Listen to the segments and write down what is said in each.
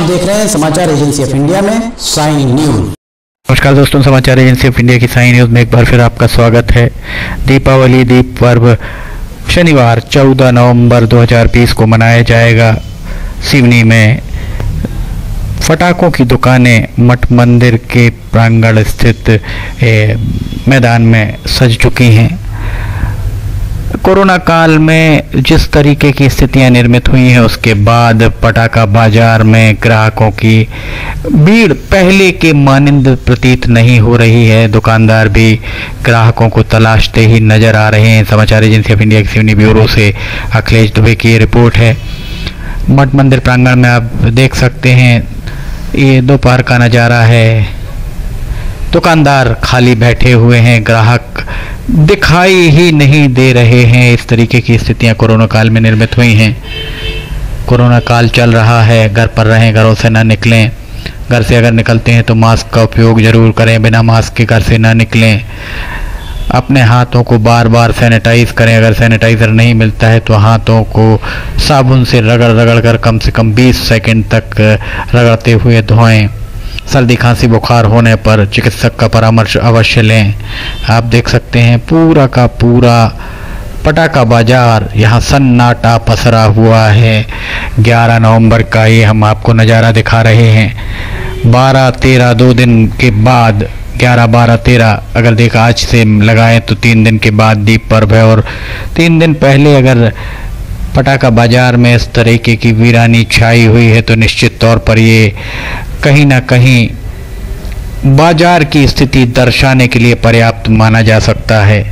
आप देख रहे हैं समाचार एजेंसी ऑफ इंडिया में साइन न्यूज। नमस्कार दोस्तों, समाचार एजेंसी ऑफ इंडिया की साइन न्यूज में एक बार फिर आपका स्वागत है। दीपावली दीप पर्व शनिवार 14 नवंबर 2020 को मनाया जाएगा। सिवनी में पटाखों की दुकानें मठ मंदिर के प्रांगण स्थित मैदान में सज चुकी हैं। कोरोना काल में जिस तरीके की स्थितियां निर्मित हुई हैं उसके बाद पटाखा बाजार में ग्राहकों की भीड़ पहले के मानिंद प्रतीत नहीं हो रही है। दुकानदार भी ग्राहकों को तलाशते ही नजर आ रहे हैं। समाचार एजेंसी ऑफ इंडिया की सिवनी ब्यूरो से अखिलेश दुबे की रिपोर्ट है। मठ मंदिर प्रांगण में आप देख सकते हैं, ये दोपहर का नज़ारा है। दुकानदार खाली बैठे हुए हैं, ग्राहक दिखाई ही नहीं दे रहे हैं। इस तरीके की स्थितियां कोरोना काल में निर्मित हुई हैं। कोरोना काल चल रहा है, घर पर रहें, घरों से ना निकलें। घर से अगर निकलते हैं तो मास्क का उपयोग ज़रूर करें, बिना मास्क के घर से ना निकलें। अपने हाथों को बार बार सैनिटाइज करें। अगर सैनिटाइज़र नहीं मिलता है तो हाथों को साबुन से रगड़ कर कम से कम 20 सेकंड तक रगड़ते हुए धोएं। सर्दी खांसी बुखार होने पर चिकित्सक का परामर्श अवश्य लें। आप देख सकते हैं पूरा का पूरा पटाखा बाजार यहाँ सन्नाटा पसरा हुआ है। 11 नवंबर का ये हम आपको नज़ारा दिखा रहे हैं। 12-13 2 दिन के बाद 11-12-13 अगर देखा आज से लगाएं तो 3 दिन के बाद दीप पर्व है। और 3 दिन पहले अगर पटाखा बाजार में इस तरीके की वीरानी छाई हुई है तो निश्चित तौर पर ये कहीं ना कहीं बाजार की स्थिति दर्शाने के लिए पर्याप्त माना जा सकता है।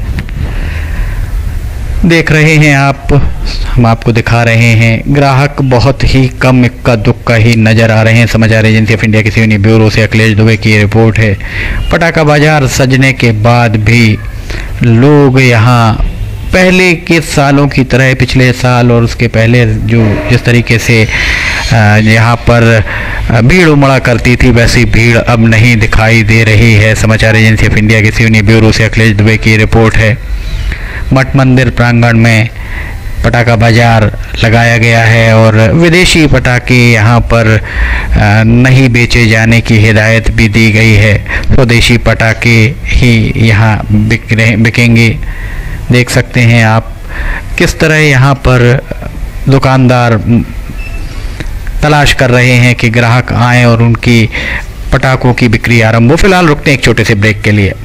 देख रहे हैं आप, हम आपको दिखा रहे हैं, ग्राहक बहुत ही कम इक्का दुक्का ही नज़र आ रहे हैं। समाचार एजेंसी ऑफ इंडिया की सिवनी ब्यूरो से अखिलेश दुबे की रिपोर्ट है। पटाखा बाजार सजने के बाद भी लोग यहाँ पहले के सालों की तरह, पिछले साल और उसके पहले जो जिस तरीके से यहाँ पर भीड़ उमड़ा करती थी वैसी भीड़ अब नहीं दिखाई दे रही है। समाचार एजेंसी ऑफ इंडिया की सिवनी ब्यूरो से अखिलेश दुबे की रिपोर्ट है। मठ मंदिर प्रांगण में पटाखा बाजार लगाया गया है और विदेशी पटाखे यहाँ पर नहीं बेचे जाने की हिदायत भी दी गई है। स्वदेशी पटाखे ही यहाँ बिकेंगे। देख सकते हैं आप किस तरह यहाँ पर दुकानदार तलाश कर रहे हैं कि ग्राहक आएं और उनकी पटाखों की बिक्री आरंभ हो। फिलहाल रुकते हैं एक छोटे से ब्रेक के लिए।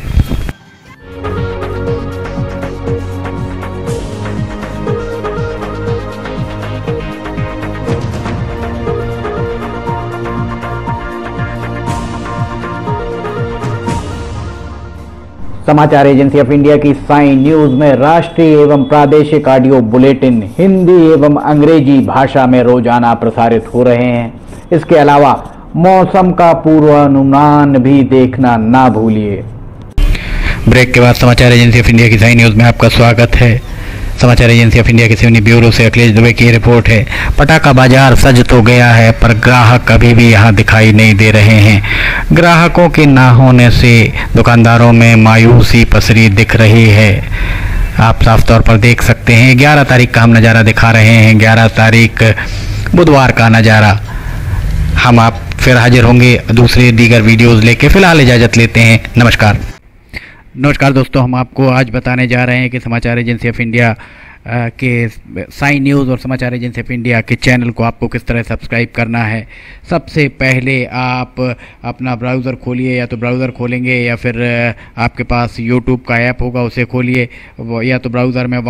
समाचार एजेंसी ऑफ इंडिया की साइन न्यूज में राष्ट्रीय एवं प्रादेशिक ऑडियो बुलेटिन हिंदी एवं अंग्रेजी भाषा में रोजाना प्रसारित हो रहे हैं। इसके अलावा मौसम का पूर्वानुमान भी देखना ना भूलिए। ब्रेक के बाद समाचार एजेंसी ऑफ इंडिया की साइन न्यूज में आपका स्वागत है। समाचार एजेंसी ऑफ इंडिया की सिवनी ब्यूरो से अखिलेश दुबे की रिपोर्ट है। पटाखा बाजार सज तो गया है पर ग्राहक अभी भी यहाँ दिखाई नहीं दे रहे हैं। ग्राहकों के ना होने से दुकानदारों में मायूसी पसरी दिख रही है। आप साफ तौर पर देख सकते हैं 11 तारीख का हम नज़ारा दिखा रहे हैं। 11 तारीख बुधवार का नज़ारा। हम आप फिर हाजिर होंगे दूसरे दीगर वीडियोज़ लेके। फिलहाल इजाज़त लेते हैं। नमस्कार दोस्तों, हम आपको आज बताने जा रहे हैं कि समाचार एजेंसी ऑफ इंडिया के साइन न्यूज़ और समाचार एजेंसी ऑफ इंडिया के चैनल को आपको किस तरह सब्सक्राइब करना है। सबसे पहले आप अपना ब्राउज़र खोलिए, या तो ब्राउज़र खोलेंगे या फिर आपके पास यूट्यूब का ऐप होगा उसे खोलिए, या तो ब्राउज़र में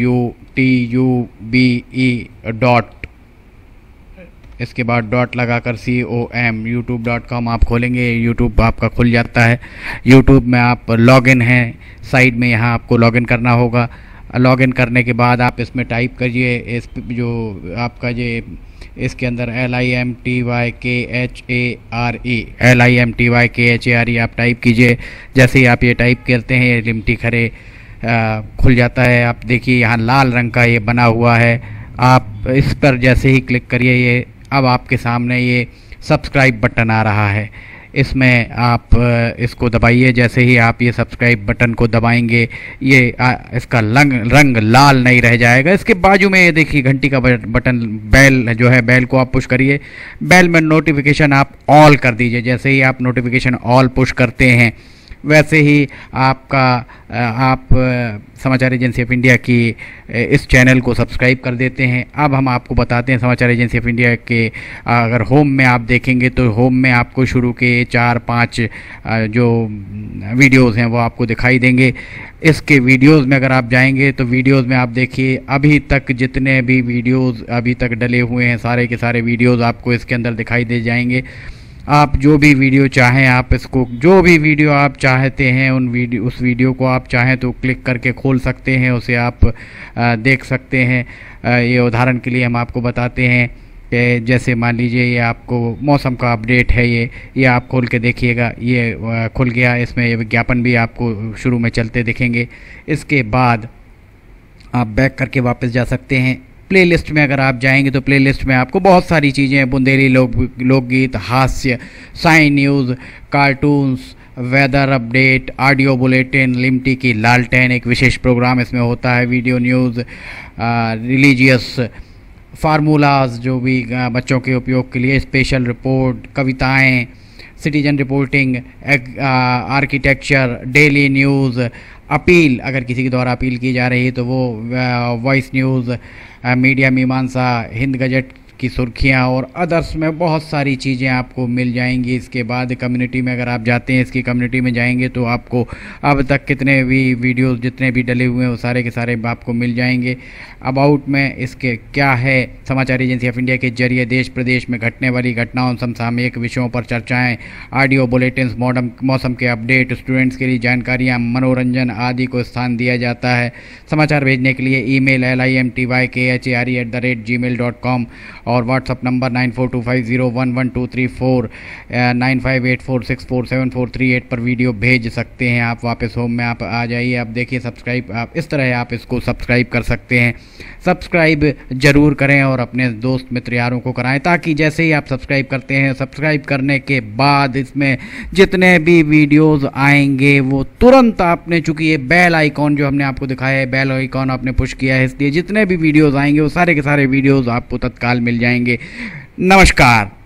youtube इसके बाद डॉट लगाकर com youtube.com आप खोलेंगे। यूट्यूब आपका खुल जाता है। यूट्यूब में आप लॉगिन हैं, साइड में यहाँ आपको लॉगिन करना होगा। लॉगिन करने के बाद आप इसमें टाइप करिए, इस जो आपका ये इसके अंदर LIMTYKHARE आप टाइप कीजिए। जैसे ही आप ये टाइप करते हैं ये लिमटी खरे खुल जाता है। आप देखिए यहाँ लाल रंग का ये बना हुआ है। आप इस पर जैसे ही क्लिक करिए ये अब आपके सामने ये सब्सक्राइब बटन आ रहा है। इसमें आप इसको दबाइए। जैसे ही आप ये सब्सक्राइब बटन को दबाएंगे ये इसका रंग लाल नहीं रह जाएगा। इसके बाजू में ये देखिए घंटी का बटन, बेल जो है, बेल को आप पुश करिए। बेल में नोटिफिकेशन आप ऑल कर दीजिए। जैसे ही आप नोटिफिकेशन ऑल पुश करते हैं वैसे ही आप समाचार एजेंसी ऑफ इंडिया की इस चैनल को सब्सक्राइब कर देते हैं। अब हम आपको बताते हैं समाचार एजेंसी ऑफ इंडिया के अगर होम में आप देखेंगे तो होम में आपको शुरू के 4-5 जो वीडियोस हैं वो आपको दिखाई देंगे। इसके वीडियोस में अगर आप जाएंगे तो वीडियोस में आप देखिए अभी तक जितने भी वीडियोस अभी तक डले हुए हैं सारे के सारे वीडियोस आपको इसके अंदर दिखाई दे जाएंगे। आप जो भी वीडियो चाहें, आप इसको जो भी वीडियो आप चाहते हैं उस वीडियो को आप चाहें तो क्लिक करके खोल सकते हैं, उसे आप देख सकते हैं। ये उदाहरण के लिए हम आपको बताते हैं कि जैसे मान लीजिए ये आपको मौसम का अपडेट है, ये आप खोल के देखिएगा, ये खुल गया। इसमें ये विज्ञापन भी आपको शुरू में चलते दिखेंगे। इसके बाद आप बैक करके वापस जा सकते हैं। प्लेलिस्ट में अगर आप जाएंगे तो प्लेलिस्ट में आपको बहुत सारी चीज़ें हैं, बुंदेली लोकगीत, हास्य, sign news, cartoons, weather update, audio bulletin, Limti की लालटेन एक विशेष प्रोग्राम इसमें होता है, वीडियो न्यूज़, रिलीजियस फार्मूलाज जो भी बच्चों के उपयोग के लिए, स्पेशल रिपोर्ट, कविताएं, citizen reporting, architecture, daily news, appeal अगर किसी के द्वारा अपील की जा रही है तो वो, वॉइस न्यूज़, मीडिया मीमांसा, हिंद गजट की सुर्खियां और अदर्स में बहुत सारी चीज़ें आपको मिल जाएंगी। इसके बाद कम्युनिटी में अगर आप जाते हैं, इसकी कम्युनिटी में जाएंगे तो आपको अब तक कितने भी वीडियोस जितने भी डले हुए हैं वो सारे के सारे आपको मिल जाएंगे। अबाउट में इसके क्या है, समाचार एजेंसी ऑफ इंडिया के जरिए देश प्रदेश में घटने वाली घटनाओं, समसामयिक विषयों पर चर्चाएँ, ऑडियो बुलेटिन, मौसम के अपडेट, स्टूडेंट्स के लिए जानकारियाँ, मनोरंजन आदि को स्थान दिया जाता है। समाचार भेजने के लिए ईमेल limtykhare@gmail.com और व्हाट्सअप नंबर 9425011234 9584647438 पर वीडियो भेज सकते हैं। आप वापस होम में आप आ जाइए, आप देखिए सब्सक्राइब, आप इस तरह आप इसको सब्सक्राइब कर सकते हैं। सब्सक्राइब ज़रूर करें और अपने दोस्त मित्र यारों को कराएं, ताकि जैसे ही आप सब्सक्राइब करते हैं, सब्सक्राइब करने के बाद इसमें जितने भी वीडियोस आएंगे वो तुरंत आपने, चूँकि ये बेल आइकॉन जो हमने आपको दिखाया है, बेल आइकॉन आपने पुश किया है, इसलिए जितने भी वीडियोस आएंगे वो सारे के सारे वीडियोस आपको तत्काल मिल जाएंगे। नमस्कार।